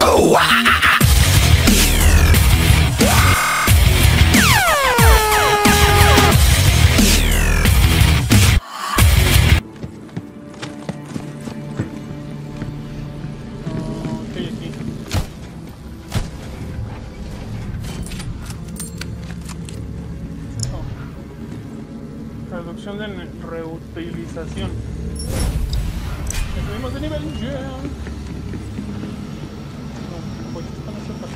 Reducción de reutilización. Subimos de nivel ya. No, pues esto no sé para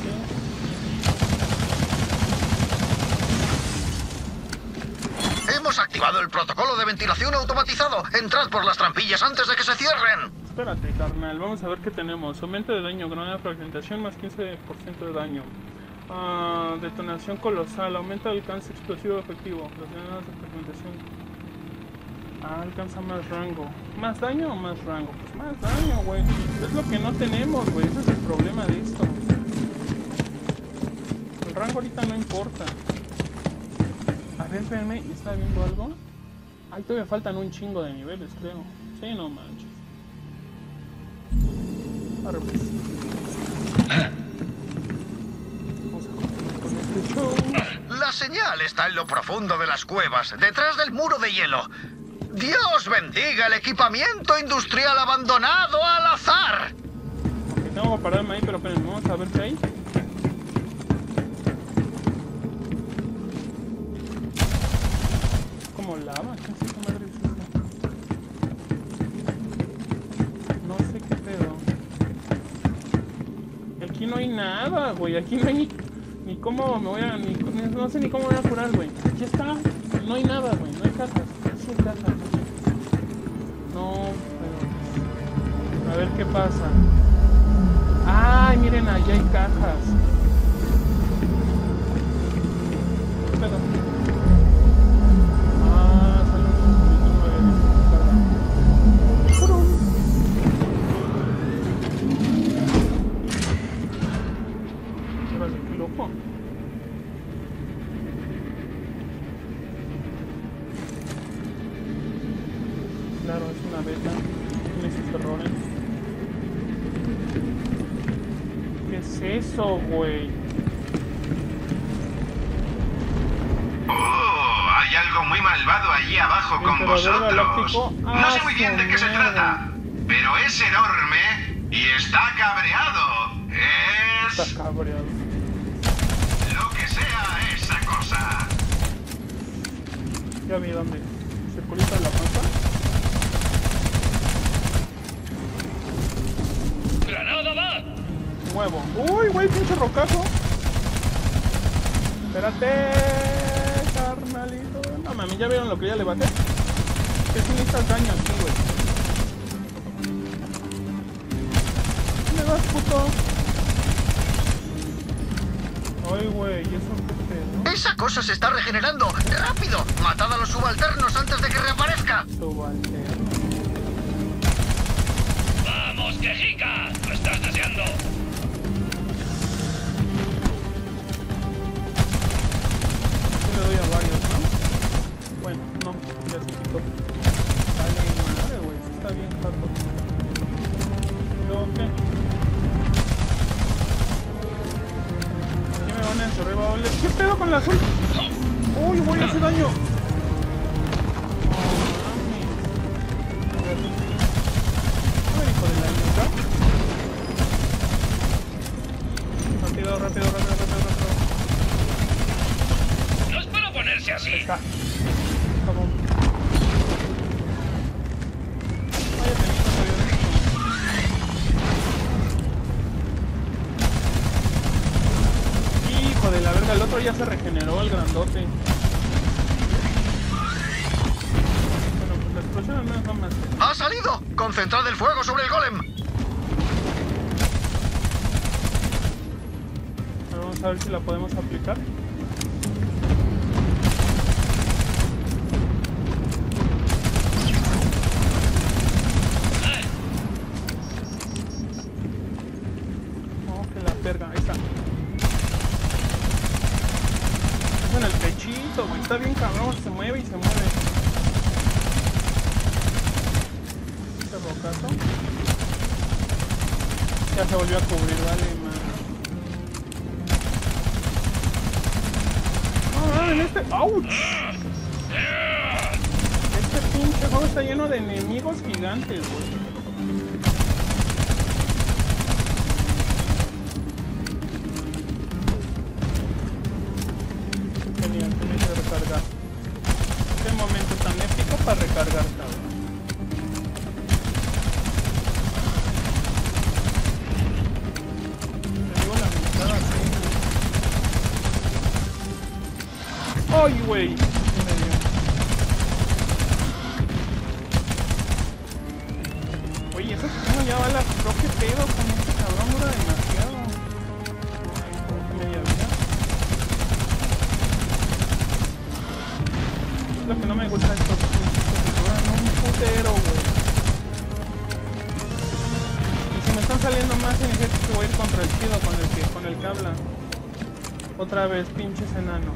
qué. Hemos activado el protocolo de ventilación automatizado. Entrad por las trampillas antes de que se cierren. Espérate, carnal. Vamos a ver qué tenemos. Aumento de daño, granada de fragmentación más 15% de daño. Detonación colosal. Aumenta el alcance explosivo efectivo. Las granadas de fragmentación. Alcanza más rango. ¿Más daño o más rango? Pues más daño, güey. Es lo que no tenemos, güey. Ese es el problema de esto. El rango ahorita no importa. A ver, espérenme. ¿Está viendo algo? Ahí todavía faltan un chingo de niveles, creo. Sí, no manches. Arre, pues. Vamos a continuar con este show. La señal está en lo profundo de las cuevas, detrás del muro de hielo. Dios bendiga el equipamiento industrial abandonado al azar. Okay, tengo que pararme ahí, pero espérenme, vamos a ver qué hay. Como lava, ¿qué es esa madre? No sé qué pedo. Aquí no hay nada, güey. Aquí no hay ni cómo me voy a... no sé ni cómo me voy a curar, güey. Aquí está. No hay nada, güey. No hay cajas. Sí hay cajas. No, pero... A ver qué pasa. Ay, miren, allá hay cajas. ¿Qué pedo? Sale un circulito, no me había visto. Órale, qué loco. Claro, es una beta, tiene sus errores. ¿Qué es eso, güey? Hay algo muy malvado allí abajo con vosotros. Galáctico. No sé muy bien de qué se trata, pero es enorme y está cabreado. Está cabreado. Lo que sea esa cosa. Ya vi dónde. Circulito de la panza. ¡Granada va! Nuevo. Uy, güey, pinche rocazo. Espérate, carnalito. No mami, ya vieron lo que ya le bate. Que si necesitas daño aquí, güey. ¿Qué me das, puto? Ay, güey, ¿eso qué pedo? Esa cosa se está regenerando. ¡Rápido! ¡Matad a los subalternos antes de que reaparezca! Subalterno. ¡Vamos, quejica! ¡Lo estás deseando! Yo le doy a varios, ¿no? Bueno, no, ya se quitó. Dale, madre, güey, está bien harto. ¿Yo qué? Aquí me van a encerrar, ¿vale? ¿Qué pedo con la azul? ¡Uy, güey, hace daño! Rápido, rápido, rápido, rápido, rápido. No es para ponerse así. Está. Cabrón. Vaya penita, hijo de la verga, el otro ya se regeneró, el grandote. Bueno, pues la explosión al menos va más. ¡Ha salido! ¡Concentrad el fuego sobre el golem! Vamos a ver si la podemos aplicar. Oh, que la verga, ahí está. Es en el pechito, güey. Está bien cabrón, se mueve y se mueve. Este rocazo. Ya se volvió a cubrir, vale, man. No, en este... ¡Auch! Este pinche juego está lleno de enemigos gigantes, güey. Genial, tenía que recargar. Qué momento tan épico para recargar, cabrón. ¡Ay, güey! Oye, eso como ya va la... Creo que pedo con este cabrón, dura demasiado. Ay, como que media vida. Es lo que no me gusta de estos que duran un putero, güey. Y si me están saliendo más significa que voy a ir contra el chido, con el que habla. Otra vez, pinches enanos.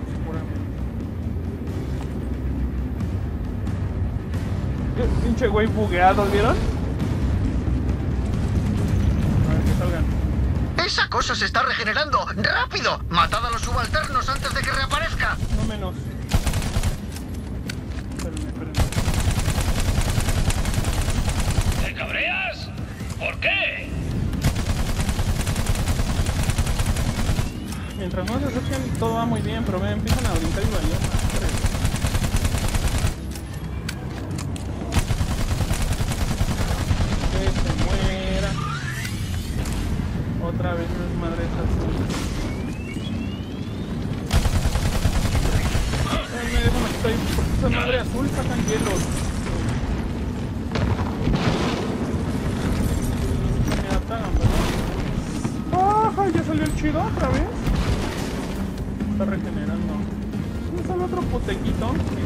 Pinche güey bugueado, ¿vieron? A ver, que salgan. ¡Esa cosa se está regenerando! ¡Rápido! ¡Matad a los subalternos antes de que reaparezca! No menos. Espérenme. ¿Te cabreas? ¿Por qué? Mientras no se acerquen, todo va muy bien, pero me empiezan a brincar y bailar. Otra vez no es madre azul. Me dejan aquí, porque esa madre azul sacan hielos. Me atacan, ¿verdad? ¡Ah! Ya salió el chido otra vez. Está regenerando. ¿Dónde sale otro putequito? Ahí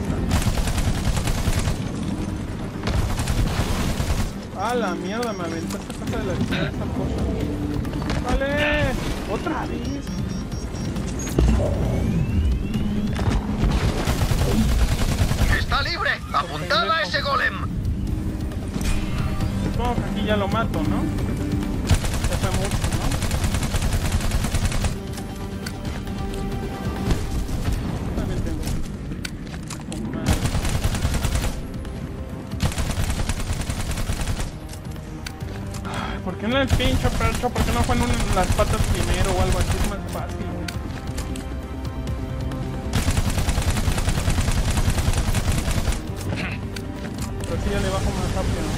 está. ¡Ah, la mierda! Me aventó esta casa de la chica esta cosa. ¡Vale! ¡Otra vez! ¡Está libre! ¡Apuntad a ese golem! Supongo que aquí ya lo mato, ¿no? Ya fue mucho, ¿no? También tengo. ¿Por qué no el pincho percho? ¿Por qué no fue en las patas primero o algo así? Es más fácil, güey. Pero sí ya le bajo más rápido.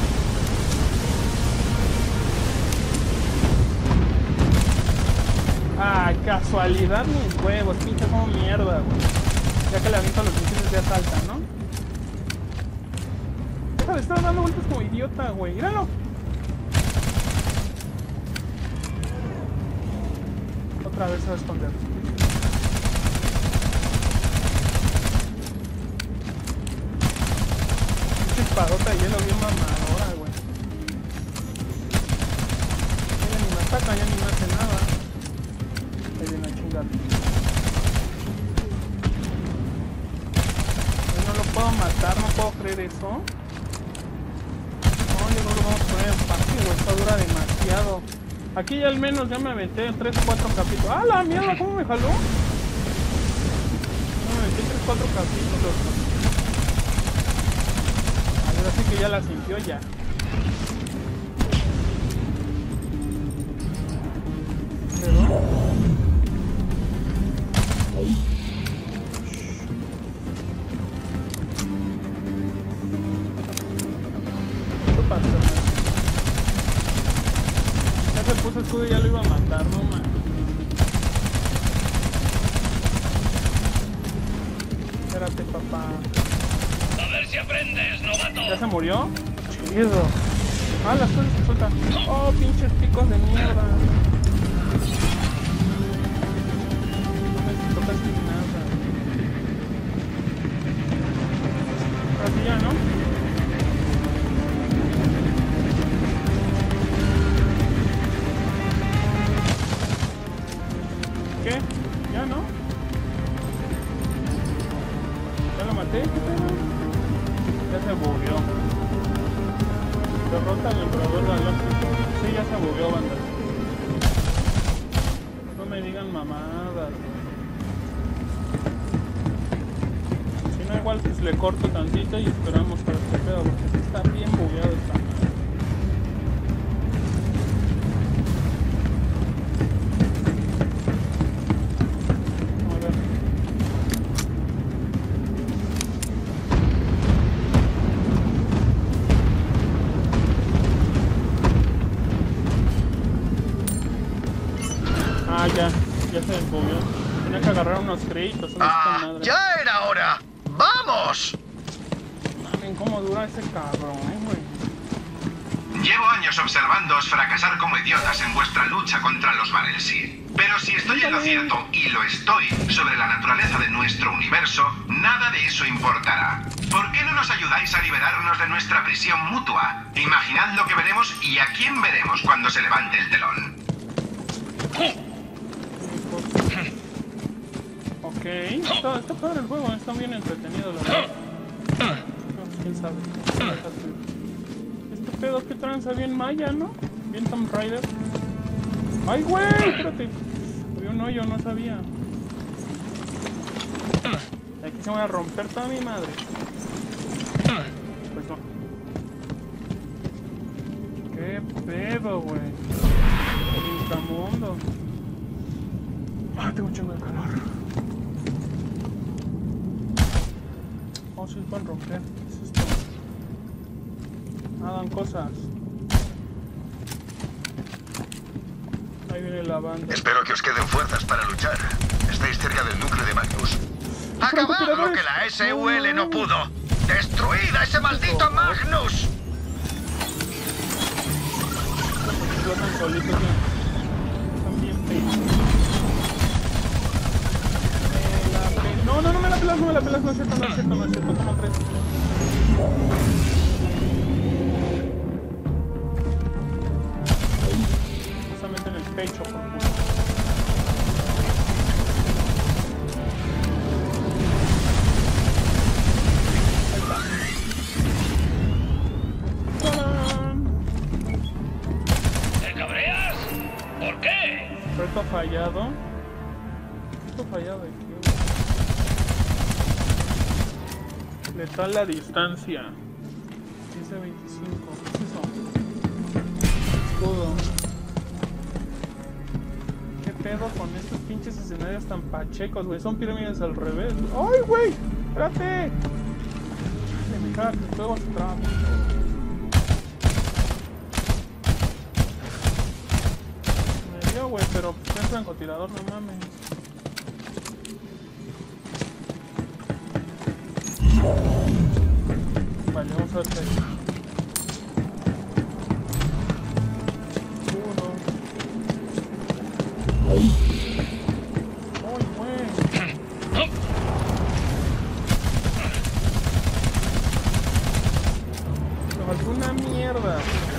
Ah, casualidad mis huevos, pinche como mierda, güey. Ya que le aviento los misiles de asalta, ¿no? Deja de estar dando vueltas como idiota, güey. ¡Míralo! Otra vez se va a esconder. Pinche espadota de hielo bien mamadora, güey. Ya ni me ataca, ya ni me hace nada. Ahí viene a chingar. Yo no lo puedo matar, no puedo creer eso. No, yo no lo vamos a poner en fácil, güey. Esto dura demasiado. Aquí ya al menos ya me aventé 3 o 4 capítulos. ¡Ah, la mierda! ¿Cómo me jaló? No, me aventé 3 o 4 capítulos. A ver, así que ya la sintió ya. ¿Pero? ¿Qué pasa? Se puso escudo y ya lo iba a matar, no man. Espérate, papá. A ver si aprendes, novato. ¿Ya se murió? Chido. Ah, las cosas se sueltan. Oh, pinches picos de mierda. No necesito casi nada. Así ya, ¿no? ¿Qué? ¿Ya no? ¿Ya lo maté? ¿Qué pedo? Ya se murió. Derrota al emperador galáctico. Sí, que ya se bugueó, banda. No me digan mamadas. Si no, igual pues le corto tantito y esperamos para este pedo, porque está bien bugueado esta madre. Ya se descubrió. Tenía que agarrar unos créditos. ¡Ya era hora! ¡Vamos! Mamen, ¿cómo dura ese cabrón, güey? Llevo años observándoos fracasar como idiotas en vuestra lucha contra los Varelsi. Pero si estoy en lo cierto, y lo estoy, sobre la naturaleza de nuestro universo, nada de eso importará. ¿Por qué no nos ayudáis a liberarnos de nuestra prisión mutua? Imaginad lo que veremos y a quién veremos cuando se levante el telón. Ok, está padre el juego, está bien entretenido, la verdad. No, quién sabe. Este pedo que tranza bien Maya, ¿no? Bien Tomb Raider. ¡Ay, güey! Espérate. Había un hoyo, no sabía. Aquí se me va a romper toda mi madre. Pues no. ¿Qué pedo, güey? El inframundo. Ah, tengo un chingo de calor. Oh, sí, pueden romper. ¿Qué es esto? Hagan cosas. Ahí viene la banda. Espero que os queden fuerzas para luchar. Estáis cerca del núcleo de Magnus. ¡Acabad lo que la SUL no pudo! ¡Destruid a ese maldito Magnus! Están solitos, ya. Están bien feitos. No, no me la pelas, no es cierto, ¿cómo crees? Justamente en el pecho, por favor. Ahí está. ¡Tarán! ¿Te cabreas? ¿Por qué? Reto fallado. Reto fallado aquí. Letal la distancia. 15 25. ¿Qué es eso? Escudo. ¿Qué pedo con estos pinches escenarios tan pachecos, güey? Son pirámides al revés. ¡Ay, güey! ¡Espérate! Se me caga que el juego se traba mucho. Me dio, güey, pero pues es francotirador, no mames. Vale, vamos a ver qué hay. Uno. ¡Ay, güey! Me faltó una mierda.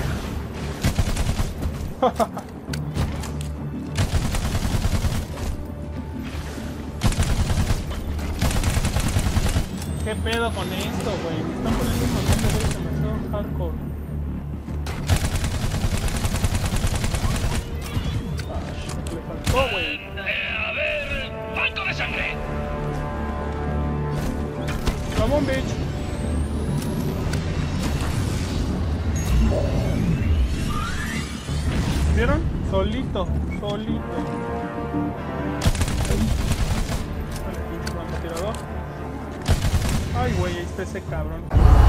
¿Qué pedo con esto, güey? Me están poniendo un montón de veces demasiado hardcore. Le faltó, güey. A ver, banco de sangre. Vamos, bitch. ¿Vieron? Solito. Vale, pinche francotirador. Ay, güey, ahí está ese cabrón.